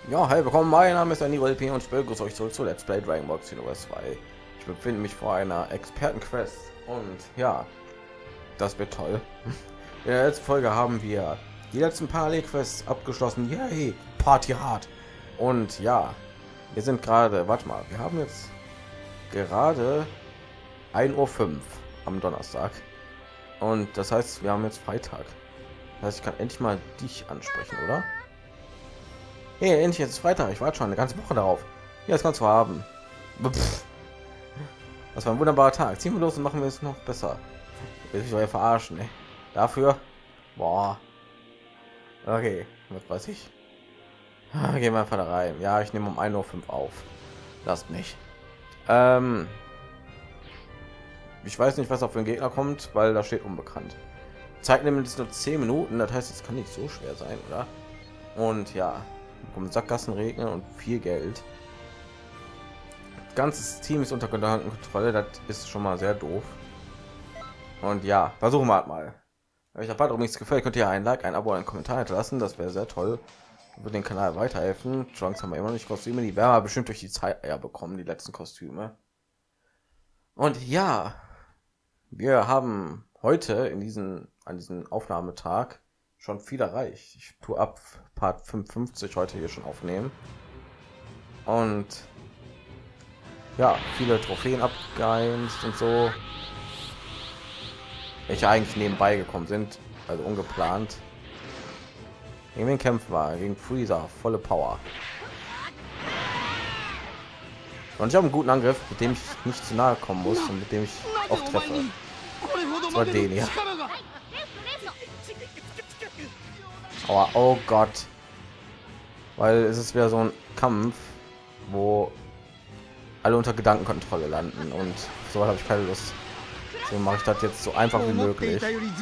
Ja, hi, willkommen, mein Name ist Anibal P. und ich begrüße euch zurück zu Let's Play Dragon Ball Xenoverse 2. Ich befinde mich vor einer Expertenquest und ja, das wird toll. In der letzten Folge haben wir die letzten Parallelquests abgeschlossen. Yay, Party hard. Und ja, wir sind gerade, warte mal, wir haben jetzt gerade 1:05 Uhr am Donnerstag und das heißt, wir haben jetzt Freitag. Das heißt, ich kann endlich mal dich ansprechen, oder? Hey, endlich jetzt ist Freitag. Ich warte schon eine ganze Woche darauf. Ja, das kannst du haben. Pff, das war ein wunderbarer Tag. Ziehen wir los und machen wir es noch besser. Will ich euch verarschen, ey. Dafür, boah. Okay, was weiß ich. Gehen wir einfach da rein. Ja, ich nehme um 1:05 Uhr auf. Lasst mich. Ich weiß nicht, was auf den Gegner kommt, weil da steht unbekannt. Zeitlimit ist nur 10 Minuten. Das heißt, es kann nicht so schwer sein, oder? Und ja, um Sackgassen regnen und viel Geld. Das ganze Team ist unter Kontrolle, das ist schon mal sehr doof. Und ja, versuchen wir halt mal. Wenn euch der Part übrigens gefällt, könnt ihr ein Like, ein Abo, einen Kommentar hinterlassen. Das wäre sehr toll. Würde den Kanal weiterhelfen. Chance haben wir immer noch nicht Kostüme, die werden wir bestimmt durch die Zeit ja bekommen, die letzten Kostüme. Und ja, wir haben heute in an diesem Aufnahmetag schon viel erreicht. Ich tue ab Part 55 heute hier schon aufnehmen. Und ja, viele Trophäen abgeheimst und so, welche eigentlich nebenbei gekommen sind, also ungeplant. Gegen wen kämpfen wir? Gegen Freezer, volle Power. Und ich habe einen guten Angriff, mit dem ich nicht zu nahe kommen muss und mit dem ich auch treffe. Das war den hier. Aber oh Gott, weil es ist wieder so ein Kampf, wo alle unter Gedankenkontrolle landen und so habe ich keine Lust. So mache ich das jetzt so einfach wie möglich.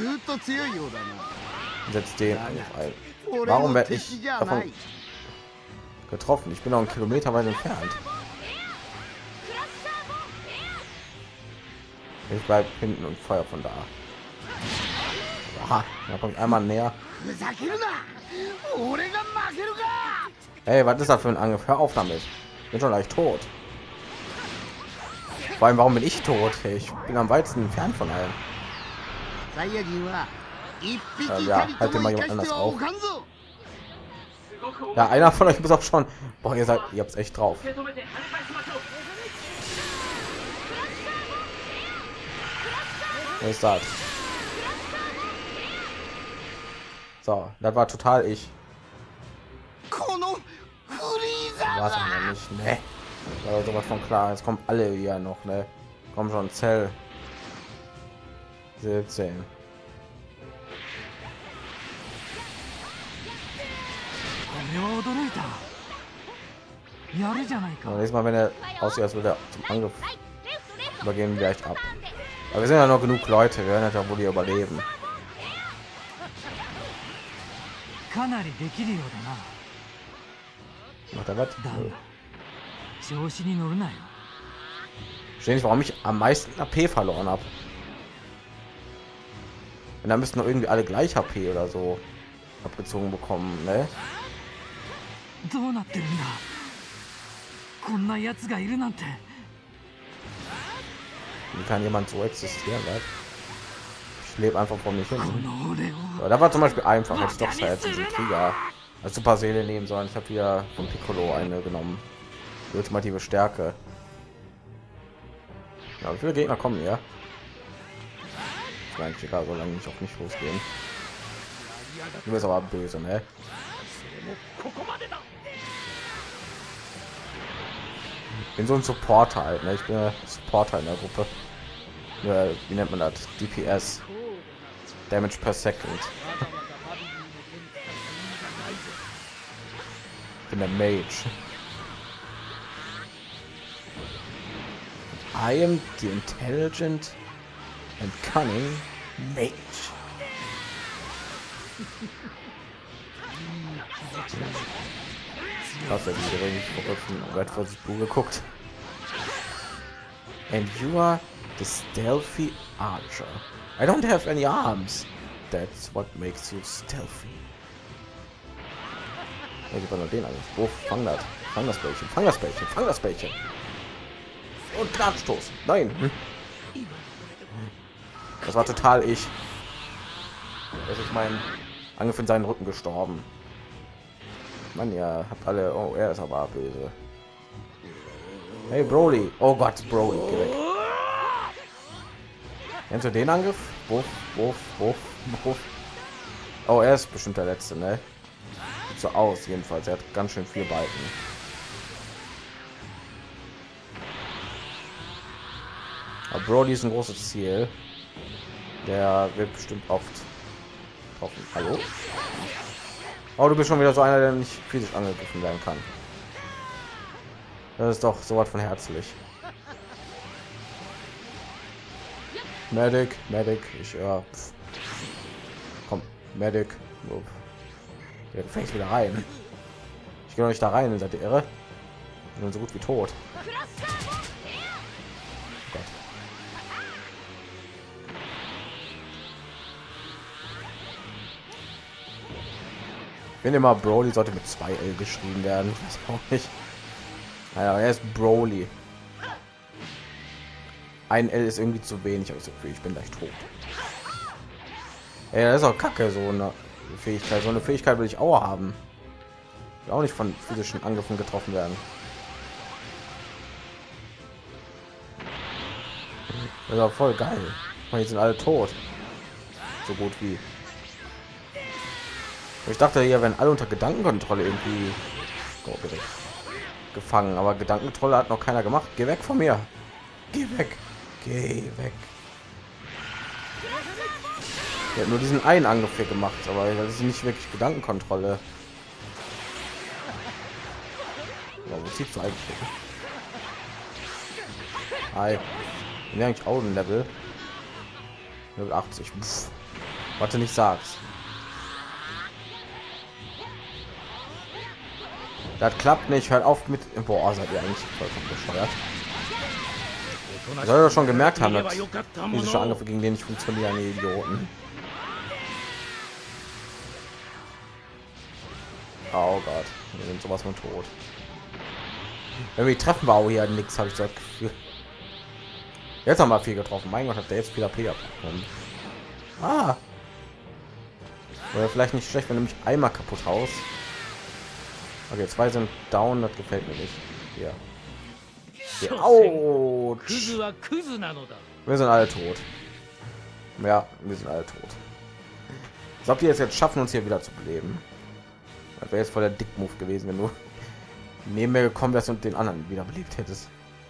Setzt den ein. Warum werde ich davon getroffen? Ich bin noch einen Kilometer weit entfernt. Ich bleibe hinten und feuer von da. Aha, da kommt einmal näher. Hey, was ist das für ein Angriff? Hör auf damit. Ich bin schon leicht tot. Vor allem, warum bin ich tot? Hey, ich bin am weitesten entfernt von allem. Ja, halt mal jemand anders auf. Ja, einer von euch muss auch schon. Boah, ihr habt es echt drauf. Was ist das? So, das war total ich. War es noch nicht, ne? War sowas von klar. Jetzt kommen alle hier noch, ne? Komm schon, Zell. 17. Nächstes Mal, wenn er aussieht, als würde er zum Angriff übergehen, gleich ab. Aber wir sind ja noch genug Leute, wir werden ja wohl hier überleben. Macht er was? Verstehe nicht, warum ich am meisten AP verloren habe. Und da müssten noch irgendwie alle gleich HP oder so abgezogen bekommen, ne? Wie kann jemand so existieren? Was? Ich lebe einfach vor mich hin. Ja, da war zum Beispiel einfach jetzt doch jetzt diesen Krieger als Super Seele nehmen sollen. Ich habe hier von Piccolo eine genommen. Die ultimative Stärke. Ja, wie viele Gegner kommen hier? Mein Schicker, so lange nicht auf mich losgehen. Du bist aber böse, ne? Ich bin so ein Supporter halt, ne? Ich bin Supporter in der Gruppe. Ja, wie nennt man das? DPS. Damage per Second. Ich bin der Mage. I am the intelligent and cunning mage. Was Red vs. Blue geguckt. And you are the stealthy archer. I don't have any arms. That's what makes you stealthy. gibt nur den Angriff. Oh, fang das. Fang das Bällchen. Fang das Bällchen. Fang das Bällchen. Und Klatschstoß. Nein. Das war total ich. Das ist mein Angriff in seinen Rücken gestorben. Mann, ihr habt alle... Oh, er ist aber böse. Hey, Broly. Oh Gott, Broly. Geh weg. Kennst du den Angriff? Wuff, wuff, wuff, wuff. Oh, er ist bestimmt der Letzte, ne? Sieht so aus, jedenfalls. Er hat ganz schön viel Balken. Aber Broly ist ein großes Ziel. Der wird bestimmt oft treffen. Hallo? Oh, du bist schon wieder so einer, der nicht physisch angegriffen werden kann. Das ist doch so was von herzlich. Medic, Medic, ich komm, Medic. Der fängt wieder rein. Ich gehe noch nicht da rein, seid ihr irre? Ich bin so gut wie tot. Gott. Ich finde immer, Broly sollte mit 2 L geschrieben werden. Ich weiß auch nicht. Naja, er ist Broly. Ein L ist irgendwie zu wenig, aber so viel, ich bin gleich tot. Ey, das ist auch kacke, so eine Fähigkeit. So eine Fähigkeit will ich auch haben. Will auch nicht von physischen Angriffen getroffen werden. Das ist auch voll geil. Jetzt sind alle tot. So gut wie. Ich dachte hier, wenn alle unter Gedankenkontrolle irgendwie gefangen, aber Gedankenkontrolle hat noch keiner gemacht. Geh weg von mir. Geh weg. Geh weg. Er hat nur diesen einen Angriff hier gemacht, aber das ist nicht wirklich Gedankenkontrolle. Ja, wo sieht so eigentlich? Hi. Bin ja eigentlich auch ein Level 80. Pff. Warte, nicht sag's. Das klappt nicht. Hört auf mit. Boah, seid ihr eigentlich vollkommen bescheuert. Soll doch schon gemerkt haben, dass physische Angriffe gegen den nicht funktionieren, die Idioten. Oh Gott, wir sind sowas von tot. Irgendwie treffen wir auch hier nichts, habe ich das Gefühl. Jetzt haben wir viel getroffen. Mein Gott, hat der jetzt viel AP bekommen. Ah. Oder vielleicht nicht schlecht, wenn du mich einmal kaputt haust. Okay, 2 sind down, das gefällt mir nicht. Hier. Autsch. Wir sind alle tot. Ja, wir sind alle tot. Ich glaube, die jetzt schaffen, uns hier wieder zu beleben. Das wäre jetzt voll der Dick-Move gewesen, wenn du neben mir gekommen wärst und den anderen wieder belebt hättest.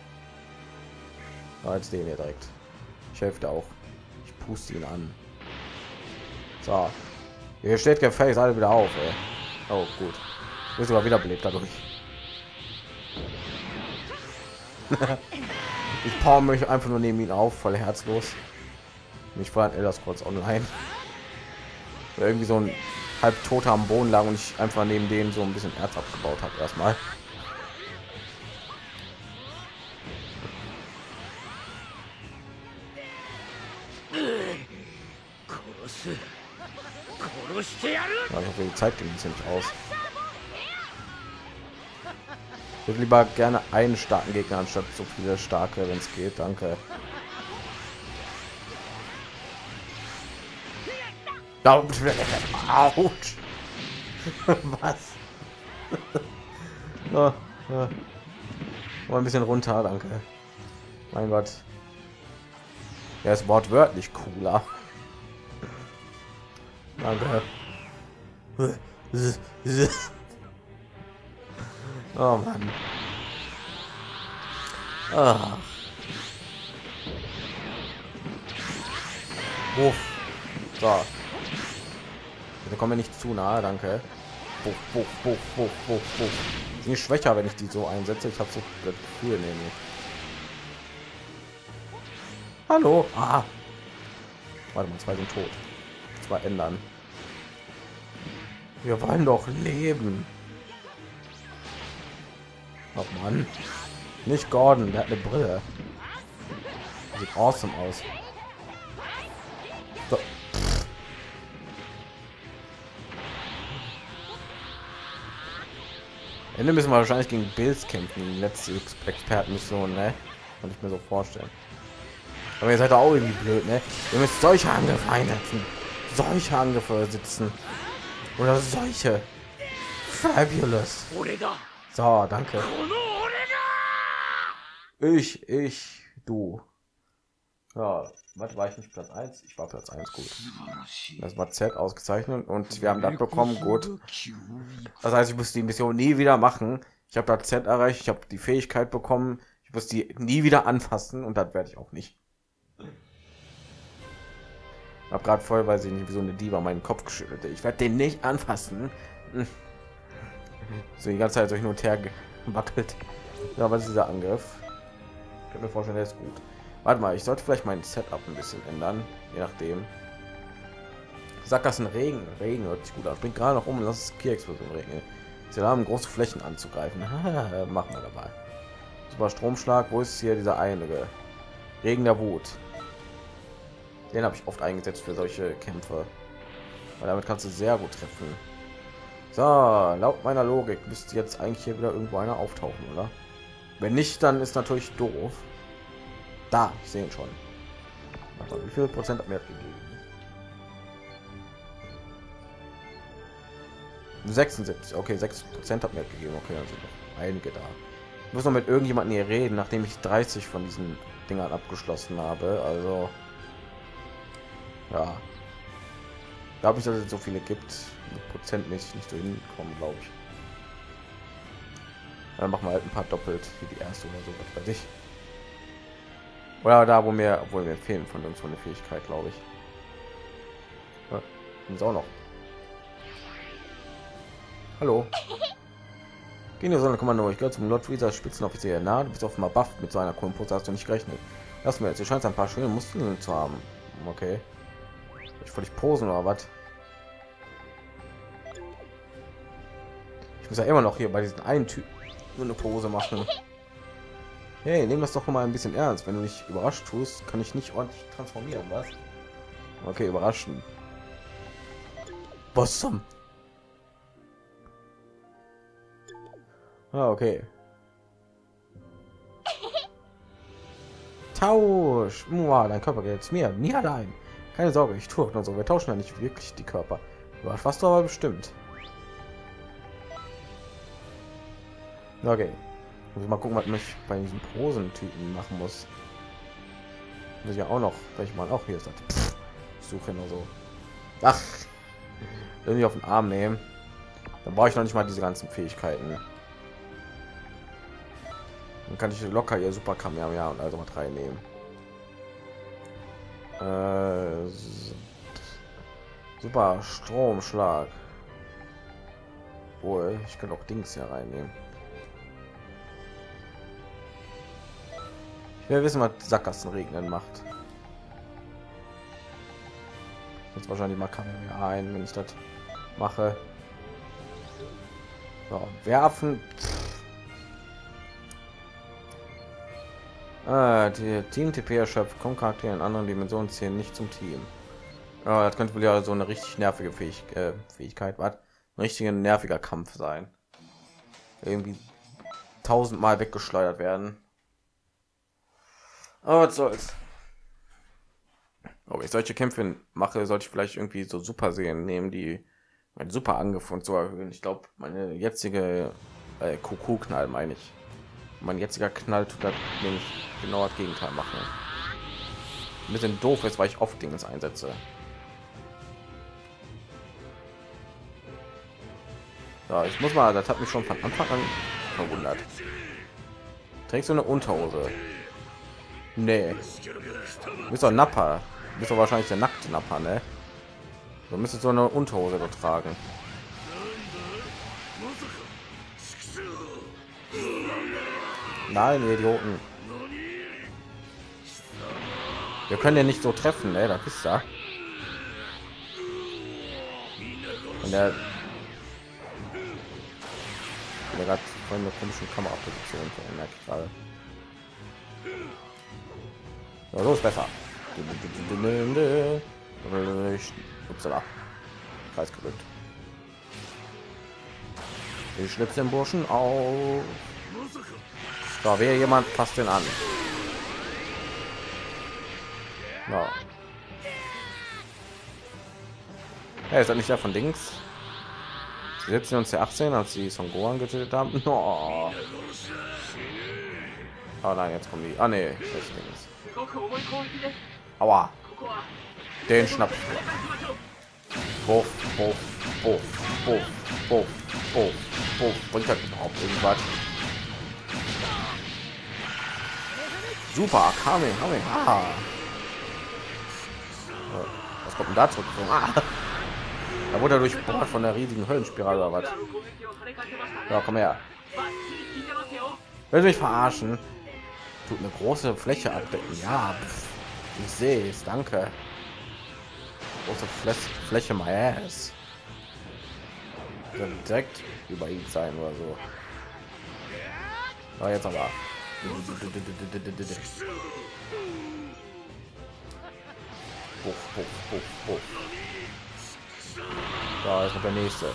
Aber jetzt den hier direkt. Ich helfe dir auch. Ich puste ihn an. So. Hier steht gefälligst alle wieder auf, ey. Oh, gut. Du bist aber wieder belebt dadurch. Ich power mich einfach nur neben ihn auf, voll herzlos. Mich vorher Elder Scrolls Online. Irgendwie so ein halb toter am Boden lag und ich einfach neben denen so ein bisschen Erz abgebaut habe erstmal. Ja, ich hoffe, die Zeit geht nicht aus. Ich würde lieber gerne einen starken Gegner anstatt so viele starke, wenn es geht. Danke. Autsch. Was? Mal ein bisschen runter, danke. Mein Gott. Er ist wortwörtlich cooler. Danke. Oh Mann. Ah. Uff. So. Da kommen wir nicht zu nahe, danke. Sind nicht schwächer, wenn ich die so einsetze. Ich habe so das Gefühl nämlich. Hallo. Ah. Warte mal, 2 sind tot. 2 ändern. Wir wollen doch leben. Oh Mann. Nicht Gordon, der hat eine Brille. Sieht awesome aus. So. Ende müssen wir wahrscheinlich gegen Bills kämpfen, die letzte Expertenmission, ne? Kann ich mir so vorstellen. Aber ihr seid doch auch irgendwie blöd, ne? Ihr müsst solche Angriffe einsetzen, solche Angriffe sitzen oder solche. Fabulous. So, danke. Du. Ja, was war ich nicht Platz 1? Ich war Platz 1, gut. Das war Z ausgezeichnet und wir haben das bekommen, gut. Das heißt, ich muss die Mission nie wieder machen. Ich habe das Z erreicht, ich habe die Fähigkeit bekommen. Ich muss die nie wieder anfassen und das werde ich auch nicht. Ich habe gerade voll, weil sie nicht wie so eine Diva meinen Kopf geschüttelt. Ich werde den nicht anfassen. So die ganze Zeit so hin und her gewackelt. Ja, was ist dieser Angriff? Ich kann mir vorstellen, der ist gut. Warte mal, ich sollte vielleicht mein Setup ein bisschen ändern, je nachdem. Sackgassen Regen hört sich gut an. Bringt gerade noch um, lass es Key-Explosion regnen. Sie haben große Flächen anzugreifen. Machen wir dabei. Super Stromschlag. Wo ist hier dieser eine? Regen der Wut. Den habe ich oft eingesetzt für solche Kämpfe. Weil damit kannst du sehr gut treffen. So, laut meiner Logik müsste jetzt eigentlich hier wieder irgendwo einer auftauchen, oder? Wenn nicht, dann ist natürlich doof. Da, ich sehe ihn schon. Mal, wie viel Prozent hat mir das gegeben? 76. Okay, 6% hat mir das gegeben. Okay, dann sind noch einige da. Ich muss noch mit irgendjemandem hier reden, nachdem ich 30 von diesen Dingern abgeschlossen habe. Also ja, glaube ich, dass es so viele gibt, prozentmäßig nicht so hinkommen, glaube ich. Dann machen wir halt ein paar doppelt wie die erste oder so, was weiß ich. Oder da, wo mir, obwohl mir fehlen von uns so eine Fähigkeit, glaube ich. Ja, ist auch noch. Hallo. Gehen wir so eine Kommando. Ich gehöre zum Lord Freezer Spitzenoffizier. Na, du bist offenbar buff. Mit so einer coolen Pose hast du nicht gerechnet. Lass mir jetzt. Du scheinst ein paar schöne Muskeln zu haben. Okay. Ich völlig posen oder was? Ich muss ja immer noch hier bei diesen einen Typen nur eine Pose machen. Hey, nehmen das doch mal ein bisschen ernst. Wenn du nicht überrascht tust, kann ich nicht ordentlich transformieren, was? Okay, überraschen. Was zum? Ah, okay. Tausch. Wow, dein Körper geht jetzt mir nie allein. Keine Sorge, ich tue nur so. Wir tauschen ja nicht wirklich die Körper. Was du aber bestimmt. Okay. Muss mal gucken, was ich bei diesen Posen-Typen machen muss. Muss ich ja auch noch, welche mal auch hier ist. Ich suche nur so. Ach, irgendwie auf den Arm nehmen. Dann brauche ich noch nicht mal diese ganzen Fähigkeiten. Dann kann ich locker ihr Super Kamehameha und also was reinnehmen. Super Stromschlag. Wohl, ich kann auch Dings hier reinnehmen. Ich will wissen, was Sackgassen regnen macht. Jetzt wahrscheinlich mal Kamehameha ein, wenn ich das mache. So, werfen. Die Team TP erschöpft, kommen Charaktere in anderen Dimensionen zählen nicht zum Team. Ja, das könnte wohl ja so eine richtig nervige Fähigkeit, was ein richtiger nerviger Kampf sein. Irgendwie 1000-mal weggeschleudert werden. Aber was soll's. Ob ich solche Kämpfe mache, sollte ich vielleicht irgendwie so Super Serien nehmen, die mein Super Angriff und so erhöhen. Ich glaube, meine jetzige Kuckuck-Knall, meine ich. Mein jetziger Knall tut das nämlich genau das Gegenteil machen. Ein bisschen doof ist, weil ich oft Dinge einsetze. Ja, ich muss mal, das hat mich schon von Anfang an verwundert. Trägst du eine Unterhose? Nee. Du bist doch Nappa. Du bist doch wahrscheinlich der nackte Nappa, ne? Du müsstest so eine Unterhose tragen. Nein, Idioten. Wir können ja nicht so treffen, ne? Das ist ja. Und der hat von einer komischen Kameraposition verändert gerade. Ja, so ist besser. Upsala. Kreis gerückt. Ich schnips den Burschen auf. Da wäre jemand, passt den an. Ja. Hey, ist das nicht der von Dings? 17 und C18, als sie Son Gohan getötet haben? No. Oh nein, jetzt kommen die. Ah nee, das Dings. Aua. Den schnapp. Buff, buff, buff, buff, buff, buff, buff. Bringt das überhaupt irgendwas? Super, Kamehameha. Was kommt denn da zurück? Ah. Da wurde er durchbohrt von der riesigen Höllenspirale oder was? Ja, komm her. Will mich verarschen? Tut eine große Fläche abdecken. Ja, pff. Ich sehe es. Danke. Große Fläche, my ass. Direkt über ihn sein oder so. Aber jetzt aber. Hoch. Da ist noch der nächste.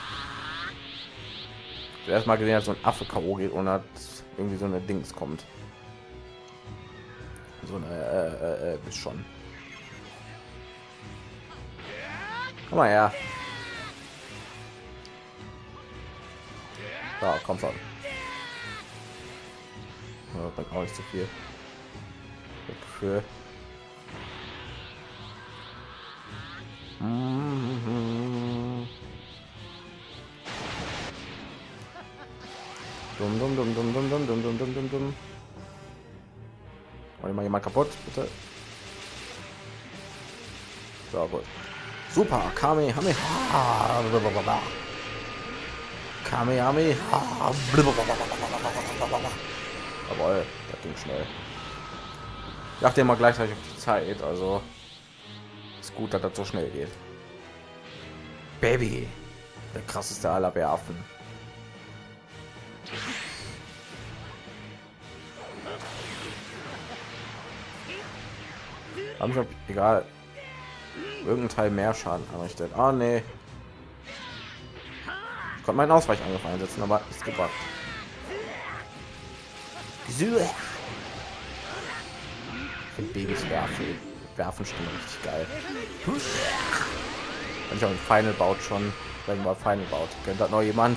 Zuerst mal gesehen, dass so ein Affe K.O. geht und hat irgendwie so eine Dings kommt. So eine bis schon. Komm mal her. Da, komm schon. Ja, bringt auch nicht so viel. Für dumm. Wollte mal jemand kaputt, bitte. So, gut. Super, Kamehameha. Kamehameha. Jawohl, das ging schnell. Ich dachte immer gleichzeitig auf die Zeit, also ist gut, dass das so schnell geht. Baby, der krasseste aller Bäraffen. Haben sie, egal, irgendein Teil mehr Schaden anrichtet. Ah nee, ich konnte meinen Ausweichangriff einsetzen, aber ist gebracht. Babys werfen schon richtig geil. Wenn ich auch ein Final baut schon, wenn mal Final baut, kennt das noch jemand?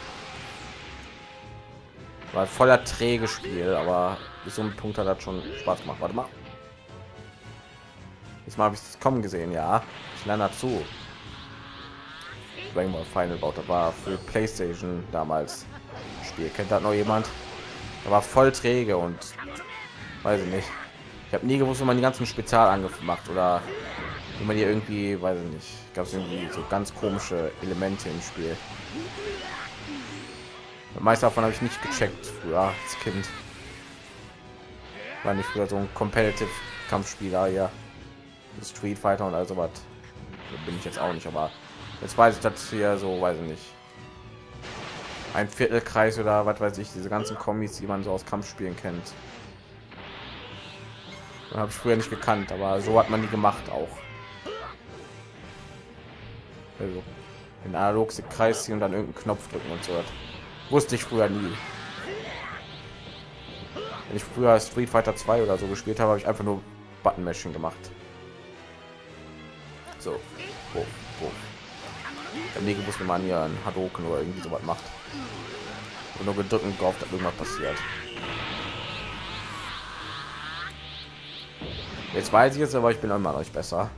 War voller träge Spiel, aber bis so ein Punkt hat das schon Spaß gemacht. Warte mal. Diesmal habe ich es kommen gesehen, ja. Ich lerne dazu. Dragon Ball Final baut, das war für PlayStation damals Spiel. Kennt das noch jemand? Er war voll träge und weiß ich nicht. Ich habe nie gewusst, wie man die ganzen Spezialangriffe macht oder wie man die irgendwie, weiß ich nicht, gab es irgendwie so ganz komische Elemente im Spiel. Meist davon habe ich nicht gecheckt früher als Kind. War nicht früher so ein competitive Kampfspieler, ja. Street Fighter und also was bin ich jetzt auch nicht, aber jetzt weiß ich, dass hier so, weiß ich nicht, ein Viertelkreis oder was weiß ich, diese ganzen Kombis, die man so aus Kampfspielen kennt, habe ich früher nicht gekannt, aber so hat man die gemacht auch. Also in analog Kreis ziehen und dann irgendeinen Knopf drücken und so. Das wusste ich früher nie. Wenn ich früher Street Fighter 2 oder so gespielt habe, habe ich einfach nur Button Mashing gemacht. So, wo. Ich habe nie gewusst, wie man hier ein Hadoken oder irgendwie so was macht. Und nur gedrückt und gehofft, dass irgendwas passiert. Jetzt weiß ich es, aber ich bin immer noch nicht besser.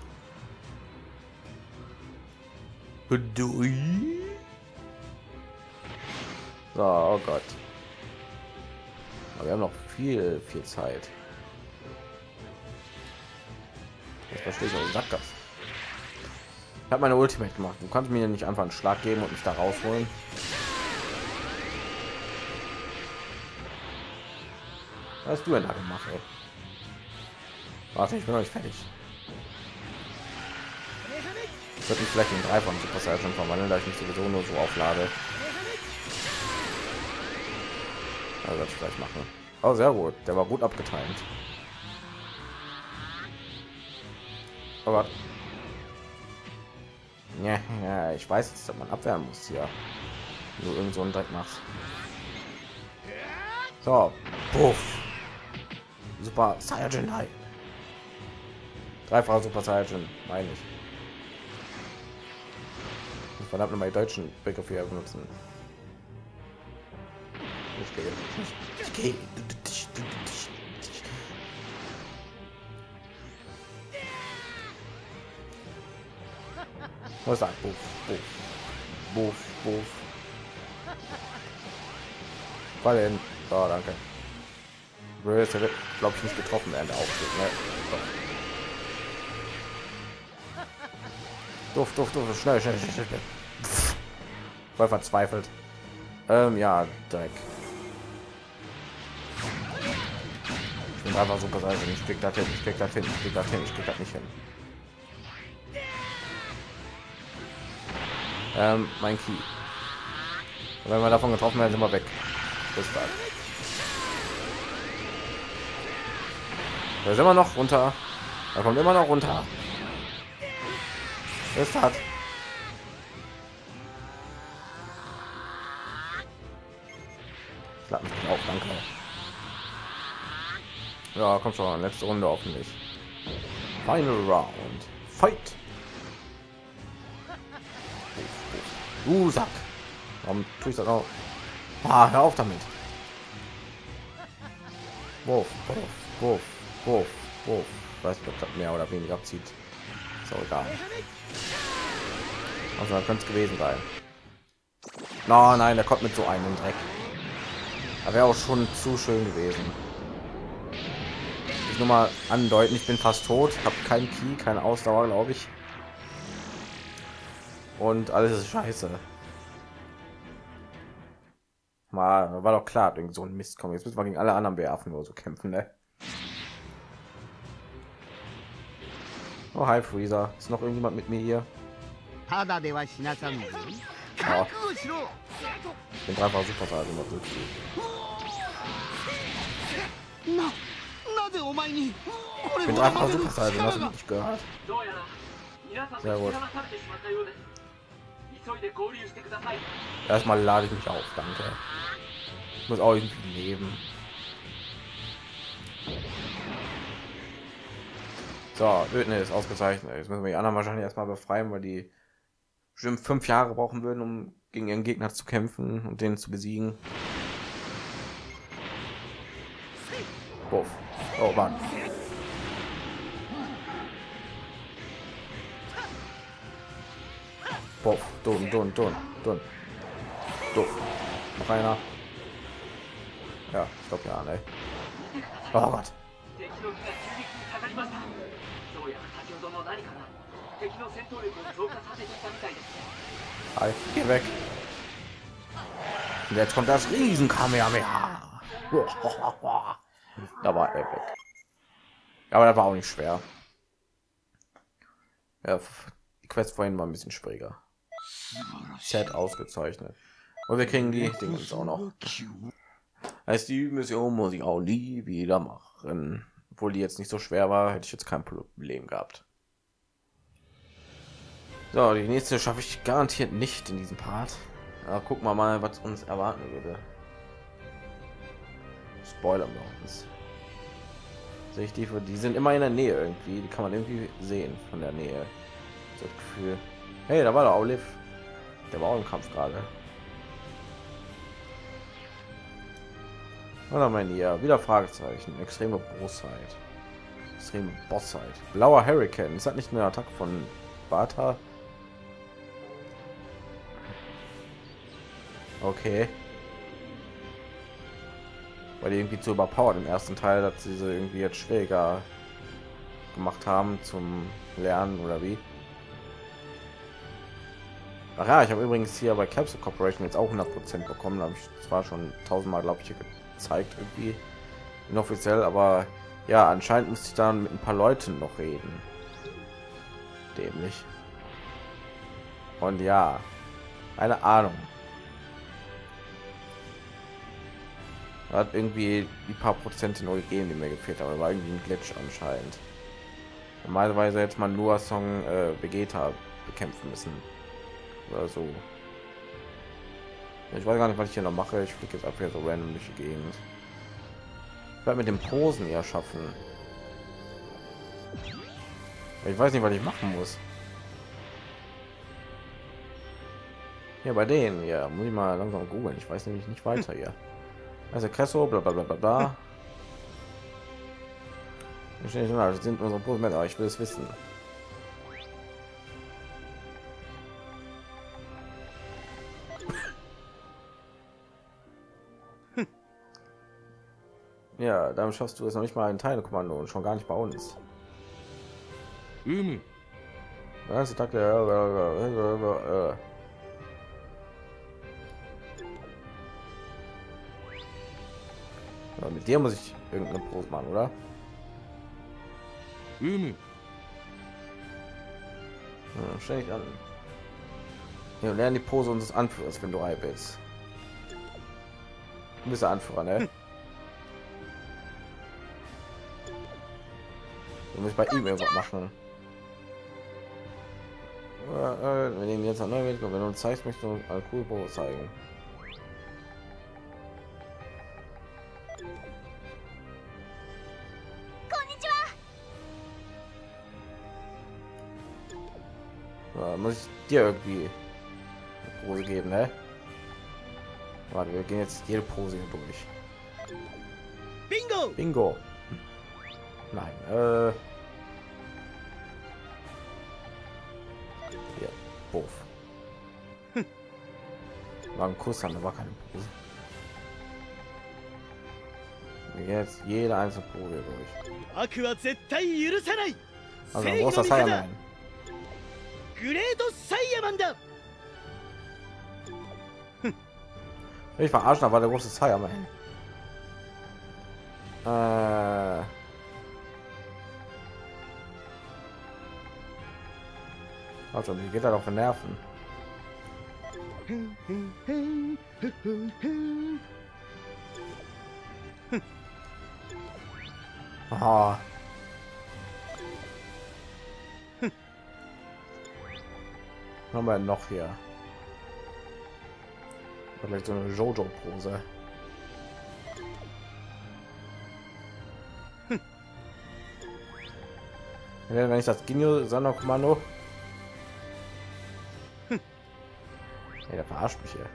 So, oh Gott. Aber wir haben noch viel Zeit. Jetzt verstehe ich auch Sackgasse. Ich habe meine Ultimate gemacht. Du kannst mir nicht einfach einen Schlag geben und mich da rausholen. Was hast du denn da gemacht? Ey? Warte, ich bin noch nicht fertig. Ich würde mich vielleicht in 3 von Super Saiyan verwandeln, da ich mich sowieso nur so auflade. Also werde ich gleich machen. Oh, sehr gut. Der war gut abgeteilt. Aber ja, ich weiß jetzt, dass man abwehren muss hier. So irgend so ein Dreck machst. So, puff. Super Saiyajin 3. Dreifacher Super Saiyajin, meine ich. Verdammt nochmal die deutschen Begriffe hier benutzen. Ich gehe. Was ist das? Buff, buff, buff, buff. Fall hin. So, danke. Böse wird, glaube ich, nicht getroffen während der Aufstieg. Ne? Duft, duft, duft, schnell, schnell, schnell, schnell. Voll verzweifelt. Ja, Dreck. Ich bin einfach super Seite. Ich krieg das hin, ich krieg das hin, ich krieg das hin, ich krieg das nicht hin. Mein Key. Und wenn wir davon getroffen werden, sind wir weg. Bis dann. Da sind wir noch runter. Da kommt immer noch runter. Das hat. Lass mich nicht auf, danke. Ja, kommt schon. Letzte Runde hoffentlich. Final Round. Fight. Du Sack. Warum tue ich das auch? Ah, hör auf damit. Wuff, wuff, wuff, wuff, wuff. Weiß nicht, ob das mehr oder weniger abzieht. Ist auch egal. Also dann könnte es gewesen sein. No, nein, der kommt mit so einem Dreck. Da wäre auch schon zu schön gewesen. Ich nur mal andeuten, ich bin fast tot, habe keinen Key, keine Ausdauer, glaube ich. Und alles ist scheiße. Mal war doch klar, irgend so ein Mist kommen. Jetzt müssen wir gegen alle anderen werfen oder so kämpfen, ne? Oh, hi Freezer. Ist noch irgendjemand mit mir hier? Oh. Ich bin einfach super Saiyan immer durch. Ich bin einfach super Saiyan, hast du nicht gehört? Sehr gut. Erstmal lade ich mich auf, danke. Ich muss auch irgendwie leben. So, Ödnis ist ausgezeichnet. Jetzt müssen wir die anderen wahrscheinlich erstmal befreien, weil die bestimmt 5 Jahre brauchen würden, um gegen ihren Gegner zu kämpfen und den zu besiegen. Buff. Oh Mann. Buff. Dun. Duff. Noch einer. Ja, ich glaube ja, ne. Oh Gott. Hi, geh weg. Und jetzt kommt das riesen Kamehameha. Da war er weg. Aber das war auch nicht schwer. Ja, die Quest vorhin war ein bisschen schwieriger. Chat ausgezeichnet. Und wir kriegen die Dinge uns auch noch. Heißt, die Mission muss ich auch nie wieder machen. Obwohl die jetzt nicht so schwer war, hätte ich jetzt kein Problem gehabt. So, die nächste schaffe ich garantiert nicht in diesem Part. Aber gucken wir mal, was uns erwarten würde. Spoiler Mountains. Sehe ich die sind immer in der Nähe irgendwie. Die kann man irgendwie sehen von der Nähe. Das Gefühl. Hey, da war der Olive. Der war auch im Kampf gerade. Oder mein ja wieder Fragezeichen. Extreme Bosheit. Extreme Bossheit. Blauer Hurricane. Ist das nicht eine Attacke von Bata? Okay. Weil die irgendwie zu überpowered im ersten Teil, dass sie irgendwie jetzt schwieriger gemacht haben zum Lernen oder wie. Ach ja, ich habe übrigens hier bei Capsule Corporation jetzt auch 100% bekommen. Da habe ich zwar schon 1000-mal, glaube ich, gezeigt irgendwie inoffiziell, aber ja, anscheinend musste ich dann mit ein paar Leuten noch reden. Dämlich. Und ja, eine Ahnung. Hat irgendwie die paar Prozente neu gegeben, die mir gefehlt haben. War irgendwie ein Glitch anscheinend. Normalerweise jetzt man nur Song Vegeta bekämpfen müssen oder so. Ich weiß gar nicht, was ich hier noch mache. Ich fliege jetzt ab hier so random durch die Gegend. Ich werde mit dem Posen eher schaffen. Ich weiß nicht, was ich machen muss. Hier bei denen, ja, muss ich mal langsam googeln. Ich weiß nämlich nicht weiter hier. Also Kresso, bla bla bla bla bla. Das sind unsere Posen, aber ich will es wissen. Ja, damit schaffst du es noch nicht mal ein Teilkommando und schon gar nicht bei uns. Das ist Tag der ja, mit dir muss ich irgendeine Pose machen, oder? Ja, stell dich an. Ja, lernen die Pose unseres Anführers, wenn du reif bist. Du bist der Anführer, ne? Du musst bei ihm irgendwas machen. Wir nehmen jetzt ein neues, wenn du uns zeigst, möchtest du eine coole Pose zeigen. Ja, muss ich dir irgendwie eine Pose geben, ne? Warte, wir gehen jetzt jede Pose hier durch. Bingo! Bingo. Nein, hier, Hof. War ein Kuss haben, war keine Pose. Wir gehen jetzt jede einzelne Pose durch. 悪は絶対許さない。 Also 正義 großer の味方 Cyberman. グレートサイヤマンだ。 Ich verarschen, aber der große Cyberman. Also, wie geht er auf den Nerven? Aha. Was haben wir denn noch hier? Vielleicht so eine Jojo-Pose. Wenn ich das Ginyu Sonderkommando. Ja, der verarscht mich hier.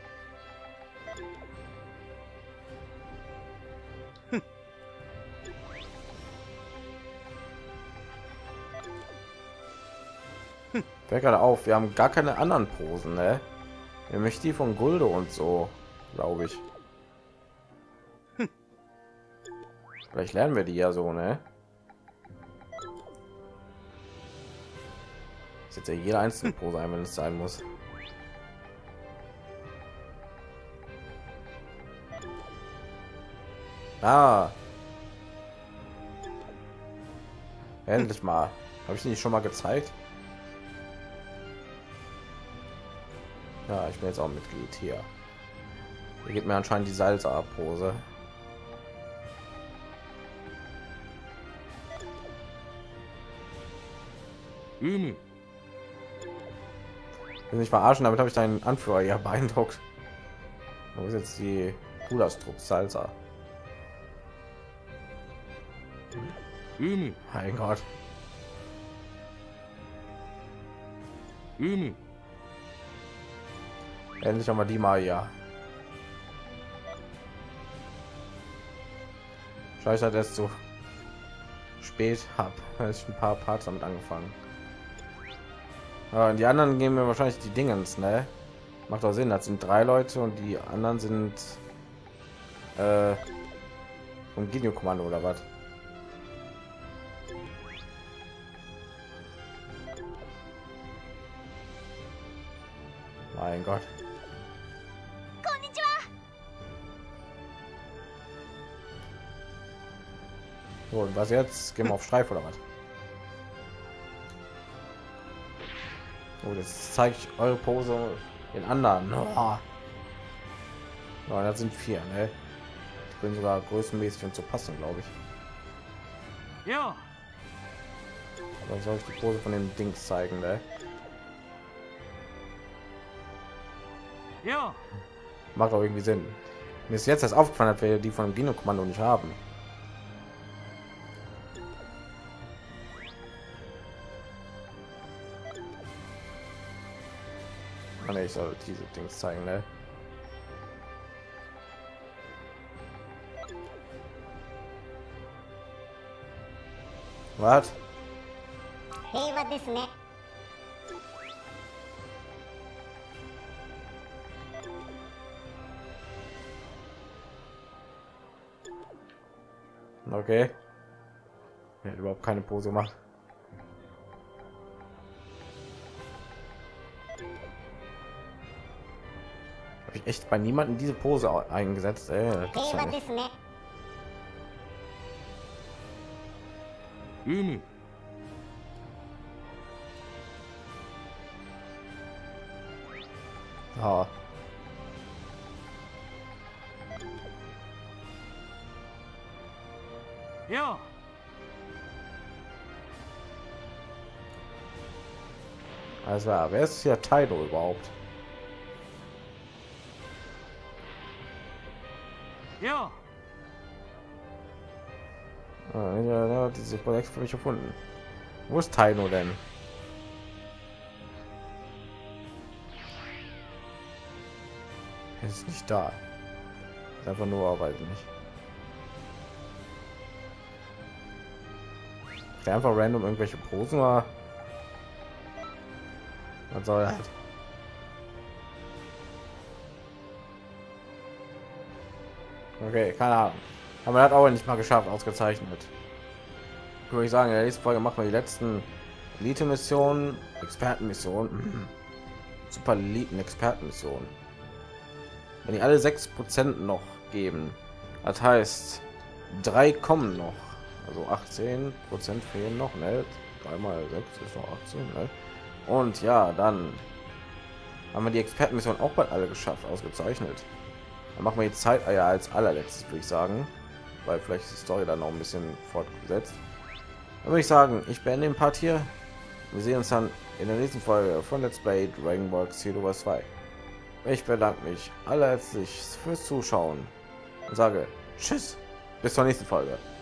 Fällt gerade auf, wir haben gar keine anderen Posen, ne? Nämlich die von Guldo und so, glaube ich. Vielleicht lernen wir die ja so, ne? Ist jetzt ja jede einzelne Pose ein, wenn es sein muss. Ah. Endlich mal. Habe ich die nicht schon mal gezeigt? Ja, ich bin jetzt auch Mitglied hier. Hier geht mir anscheinend die Salsa-Pose. Will mich verarschen, damit habe ich deinen Anführer ja beeindruckt. Wo ist jetzt die Bruderstrupp Salsa? Mein Gott. Endlich haben wir die mal, ja. Scheiße, dass ich so spät habe, weil ich ein paar Parts damit angefangen. Ja, und die anderen geben mir wahrscheinlich die Dingens, ne? Macht auch Sinn, das sind 3 Leute und die anderen sind vom Ginyu-Kommando oder was? Mein Gott. So, und was jetzt? Gehen wir auf Streif oder was? Oh, jetzt zeige ich eure Pose den anderen. Oh. Ja, das sind 4, ne? Ich bin sogar größenmäßig und zu passen, glaube ich. Ja. Dann soll ich die Pose von dem Dings zeigen, ne? Ja. Macht auch irgendwie Sinn. Mir ist jetzt erst aufgefallen, dass wir die von dem Dino-Kommando nicht haben. Ich soll diese Dings zeigen, ne? Was? Okay. Er hat überhaupt keine Pose gemacht. Habe ich echt bei niemanden diese Pose eingesetzt? Das ist ja nicht. Ah. Ja. Also, wer ist hier Taido überhaupt? Ja. Ja, diese Projekt für mich erfunden. Wo ist Taido denn? Er ist nicht da. Ist einfach nur arbeiten nicht. Der einfach random irgendwelche Posen war. Was soll das? Okay, keine Ahnung. Aber er hat auch nicht mal geschafft, ausgezeichnet. Würde ich sagen, in der nächsten Folge machen wir die letzten Elite-Missionen, Expertenmissionen, Super-Eliten-Expertenmissionen. Wenn die alle 6% noch geben, das heißt 3 kommen noch, also 18% fehlen noch, ne? 3 mal 6 ist noch 18, ne? Und ja, dann haben wir die Expertenmission auch bald alle geschafft, ausgezeichnet. Dann machen wir die Zeiteier als allerletztes, würde ich sagen, weil vielleicht ist die Story dann noch ein bisschen fortgesetzt. Dann würde ich sagen, ich beende den Part hier. Wir sehen uns dann in der nächsten Folge von Let's Play Dragon Ball Xenoverse 2. Ich bedanke mich allerherzlich fürs Zuschauen und sage Tschüss, bis zur nächsten Folge.